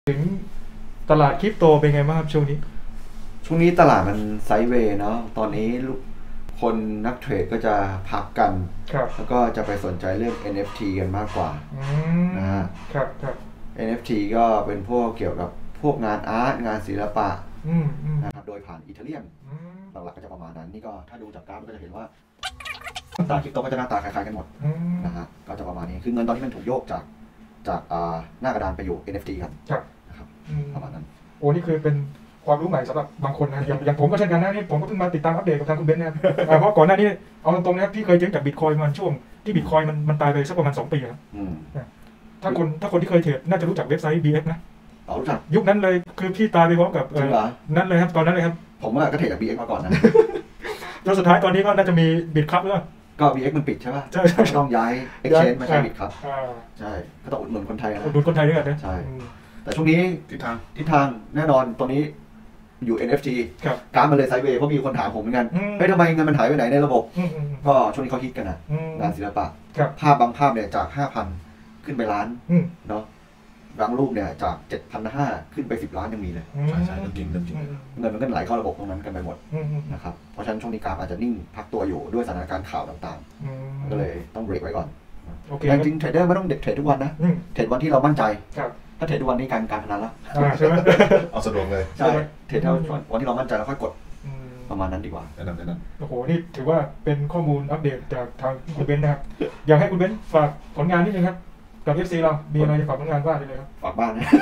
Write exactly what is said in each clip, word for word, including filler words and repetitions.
ถึงตลาดคริปโตเป็นไงบ้างครับช่วงนี้ช่วงนี้ตลาดมันไซด์เวย์เนาะตอนนี้คนนักเทรดก็จะพักกันแล้วก็จะไปสนใจเรื่อง เอ็น เอฟ ที กันมากกว่านะฮะครับครับเอ็น เอฟ ที ก็เป็นพวกเกี่ยวกับพวกงานอาร์ตงานศิลปะนะครับโดยผ่านอีเธเรียมหลักๆก็จะประมาณนั้นนี่ก็ถ้าดูจากกราฟก็จะเห็นว่าตลาดคริปโตก็จะหน้าตาคล้ายๆกันหมดนะฮะก็จะประมาณนี้คือเงินตอนนี้มันถูกโยกจากจากหน้ากระดานไปอยู่ เอ็น เอฟ ที กันนะครับประมาณนั้นโอ้นี่คือเป็นความรู้ใหม่สำหรับบางคนนะอย่างอย่างผมก็เช่นกันนะนี่ผมก็เพิ่งมาติดตามอัปเดตกับทางคุณเบนซ์นะครับเพราะก่อนหน้านี้เอาตรงๆนะครับพี่เคยเจ๊งจากบิตคอยน์มันช่วงที่บิตคอยน์มันมันตายไปสักประมาณสองปีครับถ้าคนถ้าคนที่เคยเทรดน่าจะรู้จักเว็บไซต์ บี เอ็กซ์ นะรู้จักยุคนั้นเลยคือพี่ตายไปพร้อมกับนั้นเลยครับตอนนั้นเลยครับผมก็เทรดจาก บี เอ็กซ์ มาก่อนนะจนสุดท้ายตอนนี้ก็น่าจะมีบิตครับแล้วก็ บี เอ็กซ์ มันปิดใช่ป่ะใช่ใช่ต้องย้าย Exchange มาใช้บิตครับใช่ก็ต้องอุดหนุนคนไทยนะอุดหนุนคนไทยด้วยกันนะใช่แต่ช่วงนี้ทิศทางทิศทางแน่นอนตัวนี้อยู่ เอ็น เอฟ ที การมันเลยไซด์เวย์เพราะมีคนถามผมเหมือนกันเฮ้ยทำไมเงินมันหายไปไหนในระบบก็ช่วงนี้เขาฮิตกันนะงานศิลปะภาพบางภาพเนี่ยจาก ห้าพัน ขึ้นไปล้านเนาะบางรูปเนี่ยจาก เจ็ดพันห้าร้อย ขึ้นไปสิบล้านยังมีเลยใช่ใช่เรื่องจริงเรื่องจริงเงินมันก็ไหลเข้าระบบตรงนั้นกันไปหมดนะครับเพราะฉะนั้นช่วงนี้กราฟอาจจะนิ่งพักตัวอยู่ด้วยสถานการณ์ข่าวต่างๆก็เลยต้องเบรกไว้ก่อนแต่จริงเทรดเดอร์ไม่ต้องเด็ดเทรดทุกวันนะเทรดวันที่เรามั่นใจถ้าเทรดทุกวันนี้การการพนันละใช่ไหมเอาสะดวกเลยใช่เทรดวันที่เรามั่นใจแล้วค่อยกดประมาณนั้นดีกว่าแนะนำแนะนำโอ้โหนี่ถือว่าเป็นข้อมูลอัปเดตจากทางคุณเบนซ์นะครับอยากให้คุณเบนซ์ฝากผลงานนิดนึงครับกับ เอฟ ซี เรามีอะไรฝากผลงานบ้างได้เลยครับฝากบ้านนะ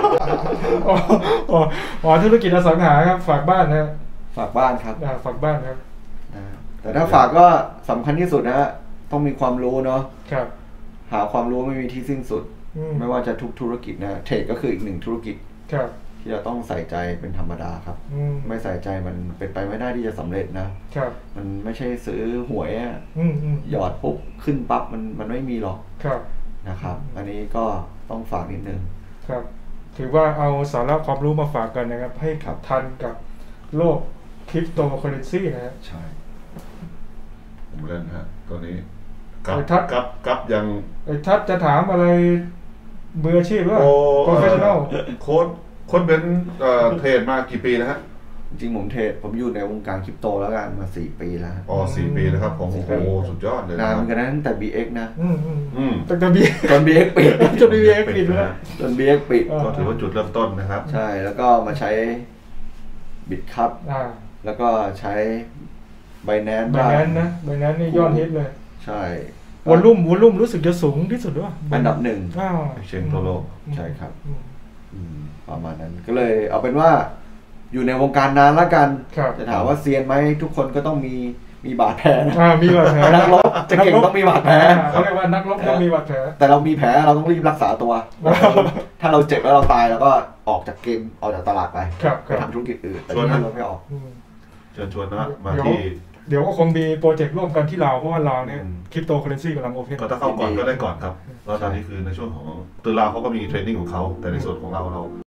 อ๋อธุรกิจอสังหาครับฝากบ้านนะฝากบ้านครับฝากบ้านครับแต่ถ้าฝากก็สำคัญที่สุดนะฮะต้องมีความรู้เนาะครับหาความรู้ไม่มีที่สิ้นสุดไม่ว่าจะทุกธุรกิจนะเทรดก็คืออีกหนึ่งธุรกิจที่เราต้องใส่ใจเป็นธรรมดาครับไม่ใส่ใจมันเป็นไปไม่ได้ที่จะสำเร็จนะมันไม่ใช่ซื้อหวยหยอดปุ๊บขึ้นปั๊บมันมันไม่มีหรอกนะครับอันนี้ก็ต้องฝากนิดนึงครับถือว่าเอาสาระความรู้มาฝากกันนะครับให้ทันกับโลกคริปโตเคอเรนซีนะฮะใช่ผมเล่นฮะตัวนี้กับกับกับยังไอ้ทัดจะถามอะไรมืออาชีพว่าโปรเฟชชั่นอลโค้ดโค้ดเป็นเทรดมากี่ปีแล้วฮะจริงผมเทรดผมอยู่ในวงการคริปโตแล้วกันมาสี่ปีแล้วอ๋อสี่ปีแล้วครับผมโอ้โหสุดยอดเลยนานเหมือนกันนะตั้งแต่ บี เอ็กซ์ นะอืมอืมตั้งแต่ บีจน บี เอ็กซ์ ปิดจน บี เอ็กซ์ ปิดแล้วจน บี เอ็กซ์ ปิดก็ถือว่าจุดเริ่มต้นนะครับใช่แล้วก็มาใช้บิตคัพแล้วก็ใช้ Binance บ้าง Binance นะ Binance นี่ยอดฮิตเลยใช่วอลลุ่มวอลลุ่มรู้สึกจะสูงที่สุดด้วยอันดับหนึ่งเชนโตโลใช่ครับประมาณนั้นก็เลยเอาเป็นว่าอยู่ในวงการนานแล้วกันจะถามว่าเซียนไหมทุกคนก็ต้องมีมีบาดแผลนะมีบาดแผลนักรบจะเก่งต้องมีบาดแผลเขาเรียกว่านักรบต้องมีบาดแผลแต่เรามีแผลเราต้องรีบรักษาตัวถ้าเราเจ็บแล้วเราตายเราก็ออกจากเกมออกจากตลาดไปไปทำธุรกิจอื่นแต่ที่เราไม่ออกเชิญชวนนะมาที่เดี๋ยวก็คงมีโปรเจกต์ร่วมกันที่ลาวเพราะว่าลาวเนี่ยคริปโตเคอเรนซีกำลังโอเพนก็ถ้าเข้าก่อนก็ได้ก่อนครับแล้วตอนนี้คือในช่วงของตัวลาวเขาก็มีเทรดดิ้งของเขาแต่ในส่วนของเราเรา